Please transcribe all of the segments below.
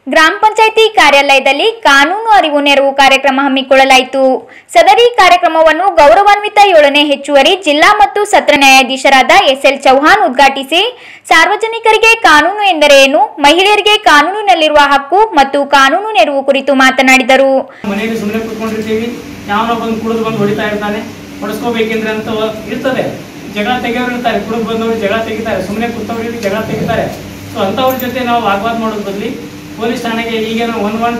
ಗ್ರಾಮ ಪಂಚಾಯಿತಿ ಕಾರ್ಯಾಲಯದಲ್ಲಿ ಕಾನೂನು ಅರಿವು ನೆರವು ಕಾರ್ಯಕ್ರಮ ಹಮ್ಮಿಕೊಳ್ಳಲಾಯಿತು. ಸದರಿ ಕಾರ್ಯಕ್ರಮವನ್ನು ಗೌರವಾನ್ವಿತ 7ನೇ ಹೆಚ್ಚುವರಿ ಜಿಲ್ಲಾ ಮತ್ತು ಸತ್ರ ನ್ಯಾಯಾಧೀಶರಾದ ಎಸ್.ಎಲ್. ಚೌಹಾಣ್ ಉದ್ಘಾಟಿಸಿ ಸಾರ್ವಜನಿಕರಿಗೆ ಕಾನೂನು ಎಂದರೆ ಏನು, ಮಹಿಳೆಯರಿಗೆ ಕಾನೂನಿನಲ್ಲಿರುವ ಹಕ್ಕು ಮತ್ತು ಕಾನೂನು ನೆರವು ಕುರಿತು ಮಾತನಾಡಿದರು. ಮನೆಯಲ್ಲಿ ಸುಮ್ಮನೆ ಕೂತ್ಕೊಂಡಿರ್ತೀವಿ, ಯಾವನೋ ಬಂದು ಕುಡಿದು ಬಂದು ಹೊಡಿತಾ ಇರ್ತಾನೆ, ಹೊಡಿಸ್ಕೋಬೇಕೆಂದ್ರೆ ಅಂತ ಇರ್ತದೆ. ಜಗಳ ತೆಗೆಯೋರು ಇರ್ತಾರೆ, ಕುಡಿದು ಬಂದವರು ಜಗಳ ತೆಗಿತಾರೆ, ಸುಮ್ಮನೆ ಕೂತವ್ರಿಗೆ ಜಗಳ ತೆಗಿತಾರೆ. ಸೊ ಅಂಥವ್ರ ಜೊತೆ ನಾವು ವಾಗ್ವಾದ ಮಾಡೋದು ಬದಲಿ ಪೊಲೀಸ್ ಠಾಣೆಗೆ ಈಗೇನೋ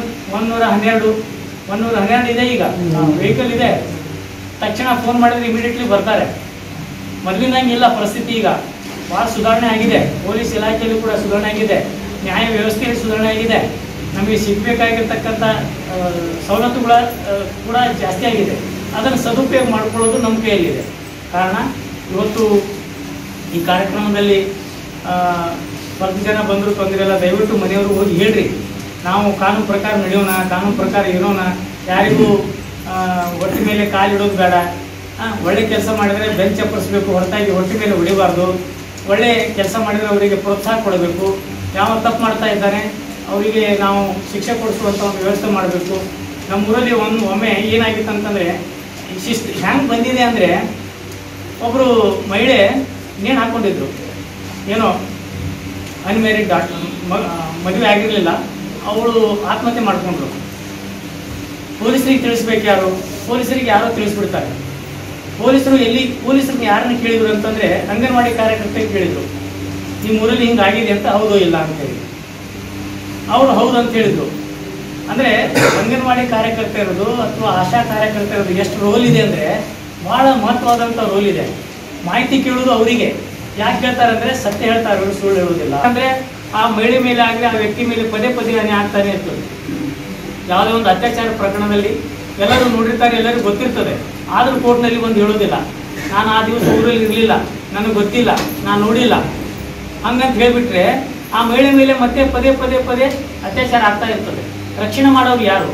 112 ಇದೆ, ಈಗ ವೆಹಿಕಲ್ ಇದೆ, ತಕ್ಷಣ ಫೋನ್ ಮಾಡಿದ್ರೆ ಇಮಿಡಿಯೇಟ್ಲಿ ಬರ್ತಾರೆ. ಮೊದಲಿನಂಗಿಲ್ಲ ಪರಿಸ್ಥಿತಿ, ಈಗ ಭಾಳ ಸುಧಾರಣೆ ಆಗಿದೆ. ಪೊಲೀಸ್ ಇಲಾಖೆಯಲ್ಲೂ ಕೂಡ ಸುಧಾರಣೆ ಆಗಿದೆ, ನ್ಯಾಯ ವ್ಯವಸ್ಥೆಯಲ್ಲಿ ಸುಧಾರಣೆ ಆಗಿದೆ. ನಮಗೆ ಸಿಗಬೇಕಾಗಿರ್ತಕ್ಕಂಥ ಸವಲತ್ತುಗಳ ಕೂಡ ಜಾಸ್ತಿ ಆಗಿದೆ. ಅದನ್ನು ಸದುಪಯೋಗ ಮಾಡಿಕೊಳ್ಳೋದು ನಮ್ಮ ಕೈಯಲ್ಲಿದೆ. ಕಾರಣ ಇವತ್ತು ಈ ಕಾರ್ಯಕ್ರಮದಲ್ಲಿ ಸ್ವಲ್ಪ ಜನ ಬಂದರೂ ತೊಂದರೆ ಇಲ್ಲ, ದಯವಿಟ್ಟು ಮನೆಯವರು ಹೋಗಿ ಹೇಳ್ರಿ, ನಾವು ಕಾನೂನು ಪ್ರಕಾರ ನಡೆಯೋಣ, ಕಾನೂನು ಪ್ರಕಾರ ಇರೋಣ, ಯಾರಿಗೂ ಹೊಟ್ಟೆ ಮೇಲೆ ಕಾಲಿಡೋದು ಬೇಡ, ಒಳ್ಳೆ ಕೆಲಸ ಮಾಡಿದರೆ ಬೆಂಚ್ ಚಪ್ಪರಿಸಬೇಕು, ಹೊರತಾಗಿ ಹೊಟ್ಟೆ ಮೇಲೆ ಹೊಡಿಬಾರ್ದು. ಒಳ್ಳೆ ಕೆಲಸ ಮಾಡಿದರೆ ಅವರಿಗೆ ಪ್ರೋತ್ಸಾಹ ಕೊಡಬೇಕು. ಯಾವ ತಪ್ಪು ಮಾಡ್ತಾ ಇದ್ದಾನೆ ಅವರಿಗೆ ನಾವು ಶಿಕ್ಷೆ ಕೊಡಿಸುವಂಥ ಒಂದು ವ್ಯವಸ್ಥೆ ಮಾಡಬೇಕು. ನಮ್ಮೂರಲ್ಲಿ ಒಮ್ಮೆ ಏನಾಗಿತ್ತು ಅಂತಂದರೆ, ಶಿಸ್ತು ಹ್ಯಾಂಗೆ ಬಂದಿದೆ ಅಂದರೆ, ಒಬ್ಬರು ಮಹಿಳೆ ನೇಣು ಹಾಕ್ಕೊಂಡಿದ್ರು, ಏನೋ ಅನ್ಮ್ಯಾರಿಡ್ ಮದುವೆ ಆಗಿರಲಿಲ್ಲ, ಅವಳು ಆತ್ಮಹತ್ಯೆ ಮಾಡಿಕೊಂಡ್ರು. ಪೊಲೀಸರಿಗೆ ತಿಳಿಸ್ಬೇಕು, ಯಾರು ಪೊಲೀಸರಿಗೆ ಯಾರೋ ತಿಳಿಸ್ಬಿಡ್ತಾರೆ. ಪೊಲೀಸರಿಗೆ ಯಾರನ್ನು ಕೇಳಿದ್ರು ಅಂತಂದರೆ ಅಂಗನವಾಡಿ ಕಾರ್ಯಕರ್ತರಿಗೆ ಕೇಳಿದರು, ನಿಮ್ಮ ಊರಲ್ಲಿ ಹಿಂಗಾಗಿದೆ ಅಂತ. ಹೌದು ಇಲ್ಲ ಅಂತೇಳಿ ಅವರು ಹೌದು ಅಂತ ಹೇಳಿದರು. ಅಂದರೆ ಅಂಗನವಾಡಿ ಕಾರ್ಯಕರ್ತ ಇರೋದು ಅಥವಾ ಆಶಾ ಕಾರ್ಯಕರ್ತ ಇರೋದು ಎಷ್ಟು ರೋಲ್ ಇದೆ ಅಂದರೆ ಭಾಳ ಮಹತ್ವವಾದಂಥ ರೋಲ್ ಇದೆ. ಮಾಹಿತಿ ಕೇಳೋದು ಅವರಿಗೆ. ಯಾಕೆ ಕೇಳ್ತಾರೆ ಅಂದರೆ ಸತ್ಯ ಹೇಳ್ತಾರೆ, ಅವರು ಸುಳ್ಳು ಹೇಳೋದಿಲ್ಲ. ಅಂದರೆ ಆ ಮಹಿಳೆ ಮೇಲೆ ಆಗಲಿ, ಆ ವ್ಯಕ್ತಿ ಮೇಲೆ ಪದೇ ಪದೇ ಅನ್ಯಾಯ ಆಗ್ತಾನೆ ಇರ್ತದೆ. ಯಾವುದೇ ಒಂದು ಅತ್ಯಾಚಾರ ಪ್ರಕರಣದಲ್ಲಿ ಎಲ್ಲರೂ ನೋಡಿರ್ತಾರೆ, ಎಲ್ಲರಿಗೂ ಗೊತ್ತಿರ್ತದೆ, ಆದರೂ ಕೋರ್ಟ್ನಲ್ಲಿ ಬಂದು ಹೇಳೋದಿಲ್ಲ, ನಾನು ಆ ದಿವಸ ಊರಲ್ಲಿ ಇರಲಿಲ್ಲ, ನನಗೆ ಗೊತ್ತಿಲ್ಲ, ನಾನು ನೋಡಿಲ್ಲ ಹಂಗಂತ ಹೇಳಿಬಿಟ್ರೆ ಆ ಮಹಿಳೆ ಮೇಲೆ ಮತ್ತೆ ಪದೇ ಪದೇ ಪದೇ ಅತ್ಯಾಚಾರ ಆಗ್ತಾ ಇರ್ತದೆ. ರಕ್ಷಣೆ ಮಾಡೋರು ಯಾರು?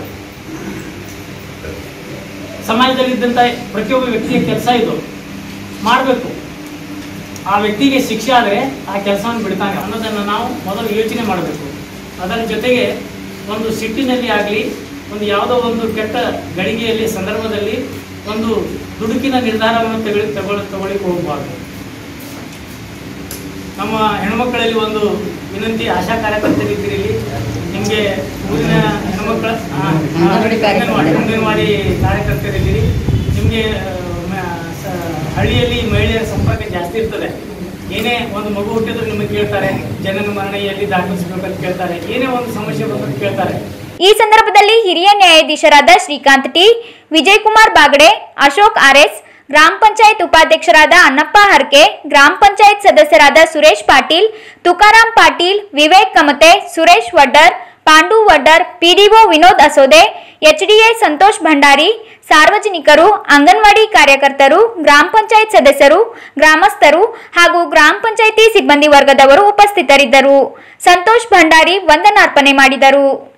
ಸಮಾಜದಲ್ಲಿದ್ದಂಥ ಪ್ರತಿಯೊಬ್ಬ ವ್ಯಕ್ತಿಯ ಕೆಲಸ ಇದು ಮಾಡಬೇಕು. ಆ ವ್ಯಕ್ತಿಗೆ ಶಿಕ್ಷೆ ಆದರೆ ಆ ಕೆಲಸವನ್ನು ಬಿಡ್ತಾನೆ ಅನ್ನೋದನ್ನು ನಾವು ಮೊದಲು ಯೋಚನೆ ಮಾಡಬೇಕು. ಅದರ ಜೊತೆಗೆ ಒಂದು ಸಿಟ್ಟಿನಲ್ಲಿ ಆಗಲಿ, ಒಂದು ಯಾವುದೋ ಒಂದು ಕೆಟ್ಟ ಗಳಿಗೆಯಲ್ಲಿ ಸಂದರ್ಭದಲ್ಲಿ ಒಂದು ದುಡುಕಿನ ನಿರ್ಧಾರವನ್ನು ತಗೊಳ್ಳಿಕ್ಕೆ ಹೋಗಬಾರ್ದು. ನಮ್ಮ ಹೆಣ್ಮಕ್ಕಳಲ್ಲಿ ಒಂದು ವಿನಂತಿ, ಆಶಾ ಕಾರ್ಯಕರ್ತರಿದ್ದೀರಿ, ನಿಮಗೆ ಊರಿನ ಹೆಣ್ಮಕ್ಕಳ ಅಂಗನವಾಡಿ ಕಾರ್ಯಕರ್ತರಿದ್ದೀರಿ, ನಿಮಗೆ ಹಳ್ಳಿಯಲ್ಲಿ ಮಹಿಳೆಯರ ಸಂಪರ್ಕ ಜಾಸ್ತಿ ಇರ್ತದೆ. ಏನೇ ಒಂದು ಮಗು ಹುಟ್ಟಿದ್ರು ನಿಮಗೆ ಕೇಳ್ತಾರೆ, ಜನನ ಮರಣೆಯಲ್ಲಿ ದಾಖಲಿಸಬೇಕಂತ ಕೇಳ್ತಾರೆ, ಏನೇ ಒಂದು ಸಮಸ್ಯೆ ಬಂದ್ರೆ ಕೇಳ್ತಾರೆ. ಈ ಸಂದರ್ಭದಲ್ಲಿ ಹಿರಿಯ ನ್ಯಾಯಾಧೀಶರಾದ ಶ್ರೀಕಾಂತ್ ಟಿ, ವಿಜಯಕುಮಾರ್ ಬಾಗಡೆ, ಅಶೋಕ್ ಆರ್ಎಸ್, ಗ್ರಾಮ ಪಂಚಾಯತ್ ಉಪಾಧ್ಯಕ್ಷರಾದ ಅನ್ನಪ್ಪ ಹರ್ಕೆ, ಗ್ರಾಮ ಪಂಚಾಯತ್ ಸದಸ್ಯರಾದ ಸುರೇಶ್ ಪಾಟೀಲ್, ತುಕಾರಾಮ್ ಪಾಟೀಲ್, ವಿವೇಕ್ ಕಮತೆ, ಸುರೇಶ್ ವಡ್ಡರ್, ಪಾಂಡು ವಡ್ಡರ್, ಪಿಡಿಒ ವಿನೋದ್ ಅಸೋದೆ, ಎಚ್ಡಿಎ ಸಂತೋಷ್ ಭಂಡಾರಿ, ಸಾರ್ವಜನಿಕರು, ಅಂಗನವಾಡಿ ಕಾರ್ಯಕರ್ತರು, ಗ್ರಾಮ ಪಂಚಾಯತ್ ಸದಸ್ಯರು, ಗ್ರಾಮಸ್ಥರು ಹಾಗೂ ಗ್ರಾಮ ಪಂಚಾಯಿತಿ ಸಿಬ್ಬಂದಿ ವರ್ಗದವರು ಉಪಸ್ಥಿತರಿದ್ದರು. ಸಂತೋಷ್ ಭಂಡಾರಿ ವಂದನಾರ್ಪಣೆ ಮಾಡಿದರು.